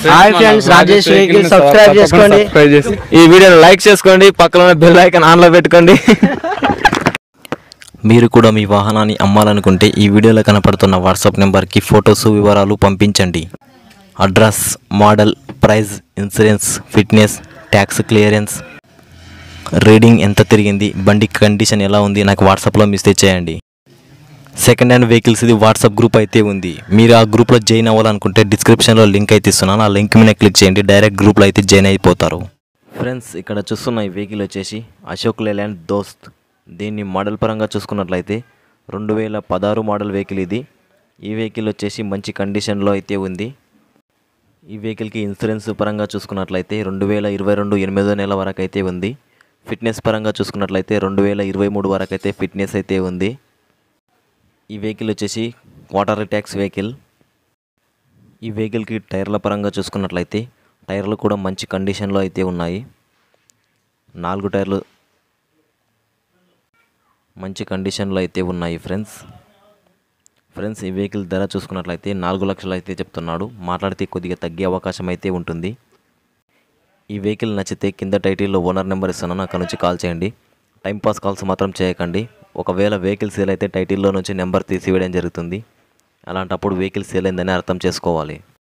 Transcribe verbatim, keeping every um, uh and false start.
Hi friends, Rajesh vehicle subscribe చేసుకోండి, ఈ వీడియోని లైక్ చేసుకోండి, పక్కన బెల్ ఐకాన్ ఆన్లో పెట్టుకోండి. మీరు కూడా మీ వాహనాన్ని అమ్మాలనుకుంటే ఈ వీడియోలో కనపడుతున్న వాట్సాప్ నెంబర్కి ఫొటోస్ వివరాలు పంపించండి. Address, model, price, insurance, fitness, tax clearance, reading ఎంత తిరిగింది, బండి కండిషన్ ఎలా ఉంది నాకు వాట్సాప్లో మెసేజ్ చేయండి. సెకండ్ హ్యాండ్ వెహికల్స్ ఇది వాట్సాప్ గ్రూప్ అయితే ఉంది. మీరు ఆ గ్రూప్లో జాయిన్ అవ్వాలనుకుంటే డిస్క్రిప్షన్లో లింక్ అయితే ఇస్తున్నాను. ఆ లింక్ మీద క్లిక్ చేయండి, డైరెక్ట్ గ్రూప్లో అయితే జాయిన్ అయిపోతారు. ఫ్రెండ్స్, ఇక్కడ చూస్తున్న ఈ వెహికల్ వచ్చేసి అశోక్ లేలాండ్ దోస్త్. దీన్ని మోడల్ పరంగా చూసుకున్నట్లయితే రెండు వేల పదహారు మోడల్ వెహికల్ ఇది. ఈ వెహికల్ వచ్చేసి మంచి కండిషన్లో అయితే ఉంది. ఈ వెహికల్కి ఇన్సూరెన్స్ పరంగా చూసుకున్నట్లయితే రెండు వేల ఇరవై రెండు ఎనిమిదో నెల వరకు అయితే ఉంది. ఫిట్నెస్ పరంగా చూసుకున్నట్లయితే రెండు వేల ఇరవై మూడు వరకు అయితే ఫిట్నెస్ అయితే ఉంది. ఈ వెహికల్ వచ్చేసి క్వార్టర్ ట్యాక్స్ వెహికల్. ఈ వెహికల్కి టైర్ల పరంగా చూసుకున్నట్లయితే టైర్లు కూడా మంచి కండిషన్లో అయితే ఉన్నాయి. నాలుగు టైర్లు మంచి కండిషన్లో అయితే ఉన్నాయి. ఫ్రెండ్స్ ఫ్రెండ్స్ ఈ వెహికల్ ధర చూసుకున్నట్లయితే నాలుగు లక్షలు అయితే చెప్తున్నాడు. మాట్లాడితే కొద్దిగా తగ్గే అవకాశం అయితే ఉంటుంది. ఈ వెహికల్ నచ్చితే కింద టైటిల్లో ఓనర్ నెంబర్ ఇస్తున్నాను, అక్కడ నుంచి కాల్ చేయండి. టైంపాస్ కాల్స్ మాత్రం చేయకండి. ఒకవేళ వెహికల్ సేల్ అయితే టైటిల్లో నుంచి నెంబర్ తీసివేయడం జరుగుతుంది. అలాంటప్పుడు వెహికల్ సేల్ అయిందని అర్థం చేసుకోవాలి.